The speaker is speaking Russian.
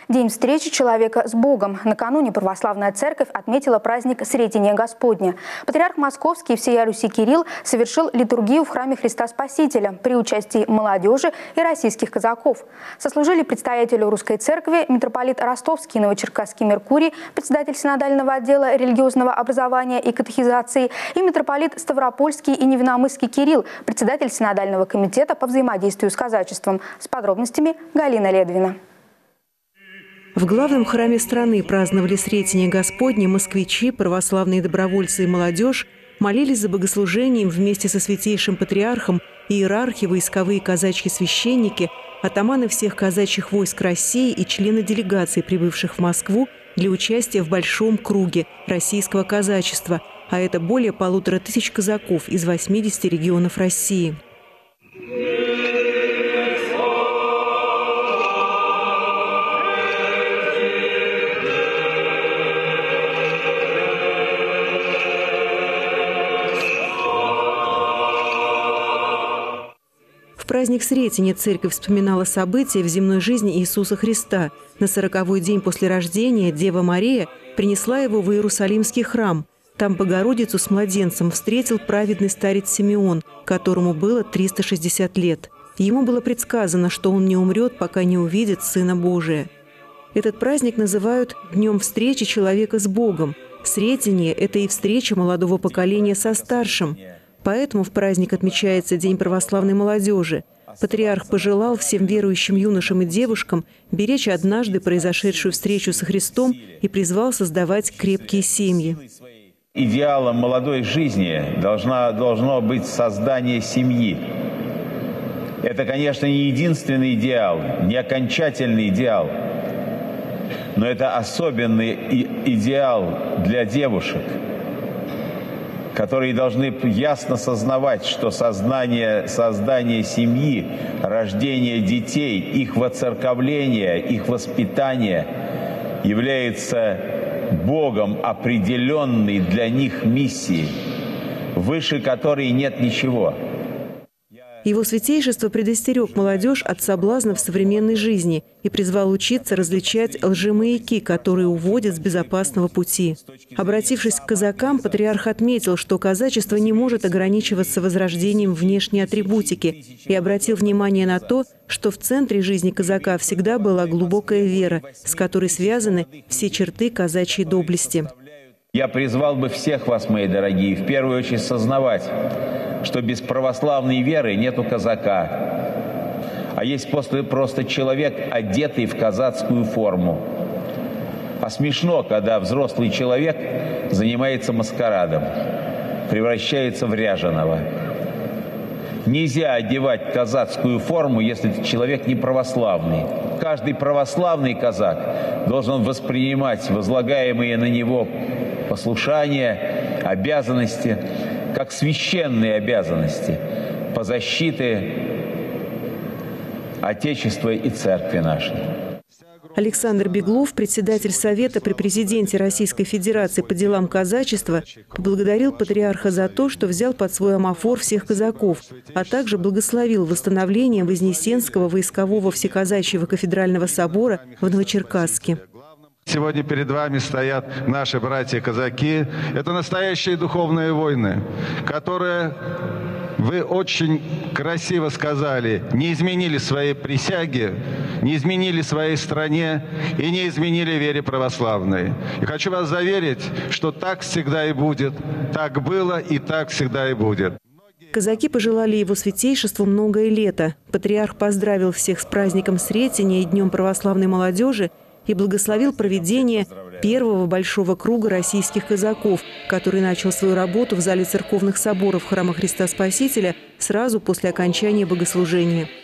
День встречи человека с Богом. Накануне Православная Церковь отметила праздник Сретения Господня. Патриарх Московский и всея Руси Кирилл совершил литургию в храме Христа Спасителя при участии молодежи и российских казаков. Сослужили предстоятелю Русской Церкви митрополит Ростовский Новочеркасский Меркурий, председатель синодального отдела религиозного образования и катехизации, и митрополит Ставропольский и Невиномысский Кирилл, председатель синодального комитета по взаимодействию с казачеством. С подробностями Галина Ледвина. В главном храме страны праздновали Сретение Господне москвичи, православные добровольцы и молодежь, молились за богослужением вместе со святейшим патриархом, иерархи, войсковые казачьи священники, атаманы всех казачьих войск России и члены делегации, прибывших в Москву для участия в большом круге российского казачества, а это более 1500 казаков из 80 регионов России. В праздник Сретения церковь вспоминала события в земной жизни Иисуса Христа. На 40-й день после рождения Дева Мария принесла его в Иерусалимский храм. Там Богородицу с младенцем встретил праведный старец Симеон, которому было 360 лет. Ему было предсказано, что он не умрет, пока не увидит Сына Божия. Этот праздник называют Днем встречи человека с Богом. Сретение – это и встреча молодого поколения со старшим. Поэтому в праздник отмечается День православной молодежи. Патриарх пожелал всем верующим юношам и девушкам беречь однажды произошедшую встречу со Христом и призвал создавать крепкие семьи. Идеалом молодой жизни должно быть создание семьи. Это, конечно, не единственный идеал, не окончательный идеал, но это особенный идеал для девушек, которые должны ясно сознавать, что создание семьи, рождение детей, их воцерковление, их воспитание является Богом определенной для них миссией, выше которой нет ничего. Его святейшество предостерег молодежь от соблазнов современной жизни и призвал учиться различать лжемаяки, которые уводят с безопасного пути. Обратившись к казакам, патриарх отметил, что казачество не может ограничиваться возрождением внешней атрибутики, и обратил внимание на то, что в центре жизни казака всегда была глубокая вера, с которой связаны все черты казачьей доблести. Я призвал бы всех вас, мои дорогие, в первую очередь сознавать, что без православной веры нету казака, а есть просто человек, одетый в казацкую форму. А смешно, когда взрослый человек занимается маскарадом, превращается в ряженого. Нельзя одевать казацкую форму, если человек не православный. Каждый православный казак должен воспринимать возлагаемые на него послушания, обязанности, как священные обязанности по защите Отечества и Церкви нашей. Александр Беглов, председатель Совета при президенте Российской Федерации по делам казачества, поблагодарил патриарха за то, что взял под свой омофор всех казаков, а также благословил восстановление Вознесенского войскового всеказачьего кафедрального собора в Новочеркасске. Сегодня перед вами стоят наши братья-казаки. Это настоящие духовные войны, которые, вы очень красиво сказали, не изменили своей присяги, не изменили своей стране и не изменили вере православной. И хочу вас заверить, что так всегда и будет. Так было и так всегда и будет. Казаки пожелали его святейшеству многое лето. Патриарх поздравил всех с праздником Сретения и Днем православной молодежи и благословил проведение первого большого круга российских казаков, который начал свою работу в зале церковных соборов храма Христа Спасителя сразу после окончания богослужения.